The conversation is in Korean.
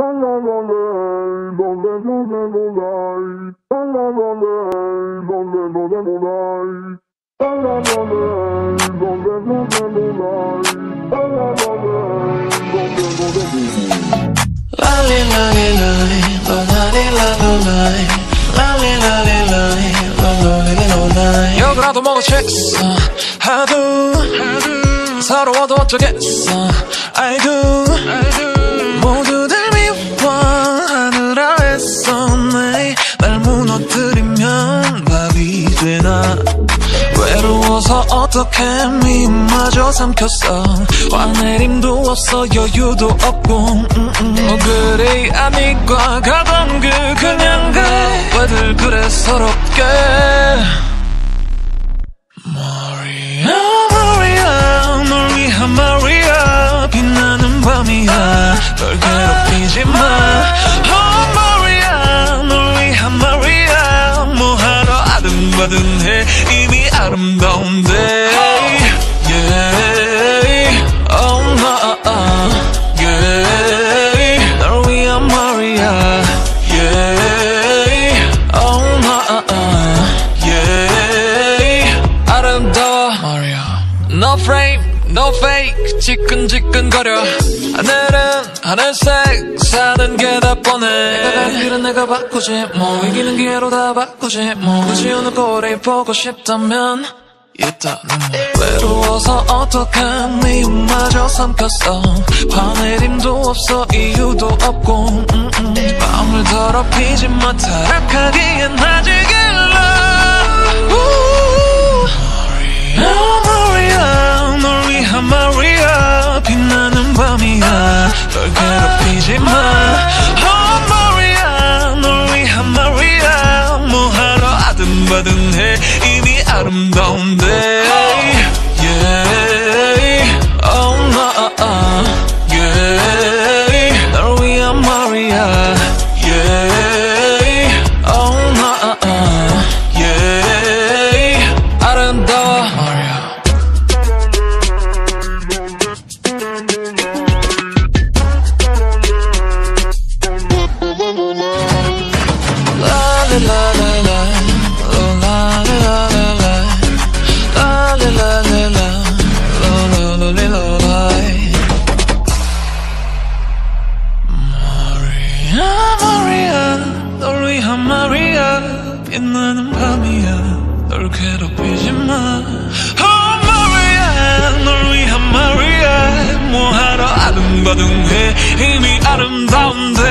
욕이라도 먹어치겠어 하도 서러워도 어쩌겠어 I do 모두들 미워하느라 했어 날 무너뜨리면 밥이 되나 외로워서 어떻게 미움마저 삼켰어 화내림도 없어 여유도 없고 그리 아니까 가던 그냥 가 왜들 그래 서럽게 Maria Maria 널 위한 Maria 빛나는 밤이야 널 괴롭히지 마 Oh Maria 널 위한 Maria 뭐하러 아등바등 해 이미 아름다운데 Yeah Oh no Yeah 널 위한 Maria Yeah Oh no Yeah 아름다워 Maria No frame No fake 지끈지끈거려 하늘은 하늘색 사는 게 다 뻔해 내가 갈 길은 내가 바꾸지 뭐 이기는 기회로 다 바꾸지 뭐 굳이 오늘 꼴이 보고 싶다면 있다는 뭐 외로워서 어떡한 미움마저 삼켰어 화내림도 없어 이유도 없고 마음을 더럽히지 마 타락하기엔 아직 일러 널 위한 Maria 빛나는 밤이야 널 괴롭히지 마 Oh Maria 널 위한 Maria 뭐하러 아등바등 해 이미 아름다운데 Yeah Oh no Yeah 널 위한 Maria Yeah Oh no Yeah 아름다워 Maria 빛나는 밤이야 널 괴롭히지 마 Oh Maria 널 위한 Maria 뭐하러 아등바등 해 이미 아름다운데